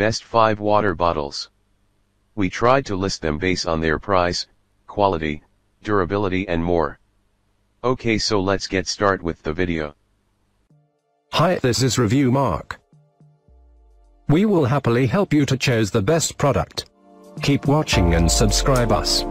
Best 5 water bottles. We tried to list them based on their price, quality, durability and more. Okay, so let's get started with the video. Hi, this is Review Mark. We will happily help you to choose the best product. Keep watching and subscribe us.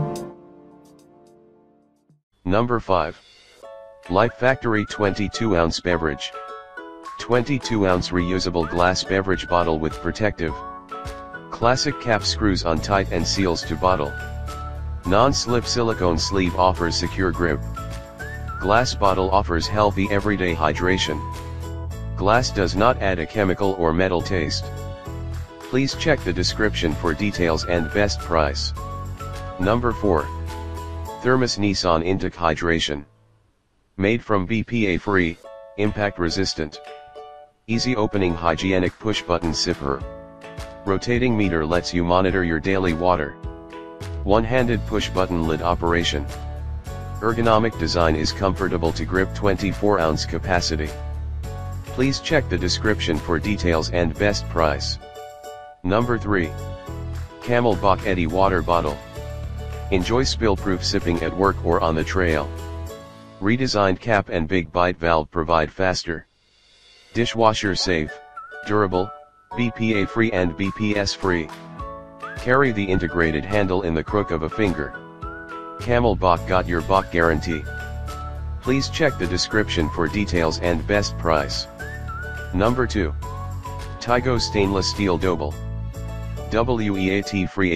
Number 5. Life Factory 22-ounce beverage. 22-ounce reusable glass beverage bottle with protective classic cap screws on tight and seals to bottle. Non-slip silicone sleeve offers secure grip. Glass bottle offers healthy everyday hydration. Glass does not add a chemical or metal taste. Please check the description for details and best price. Number 4. Thermos Nissan Intake Hydration. Made from BPA-free, impact-resistant, easy opening hygienic push-button sipper. Rotating meter lets you monitor your daily water. One-handed push-button lid operation. Ergonomic design is comfortable to grip 24-ounce capacity. Please check the description for details and best price. Number 3. CamelBak Eddy Water Bottle. Enjoy spill-proof sipping at work or on the trail. Redesigned cap and big bite valve provide faster, dishwasher safe, durable, BPA-free and BPS-free. Carry the integrated handle in the crook of a finger. CamelBak got your Bak guarantee. Please check the description for details and best price. Number 2. Tigo Stainless Steel Doble. WEAT-free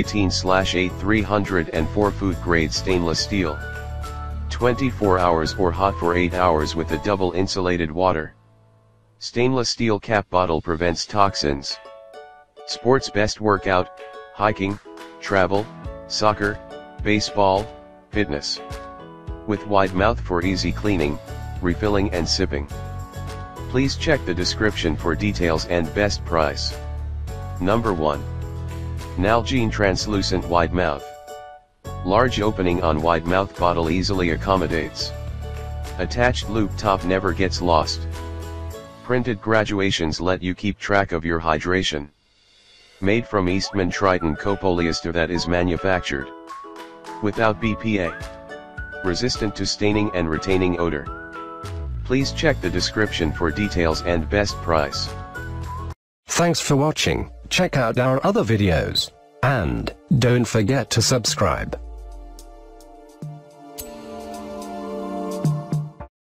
18/8 food grade stainless steel. 24 hours or hot for 8 hours with a double insulated water. Stainless steel cap bottle prevents toxins. Sports best workout, hiking, travel, soccer, baseball, fitness. With wide mouth for easy cleaning, refilling and sipping. Please check the description for details and best price. Number 1. Nalgene Translucent Wide Mouth. Large opening on wide mouth bottle easily accommodates. Attached loop top never gets lost. Printed graduations let you keep track of your hydration. Made from Eastman Triton copolyester that is manufactured without BPA. Resistant to staining and retaining odor. Please check the description for details and best price. Thanks for watching. Check out our other videos. And don't forget to subscribe.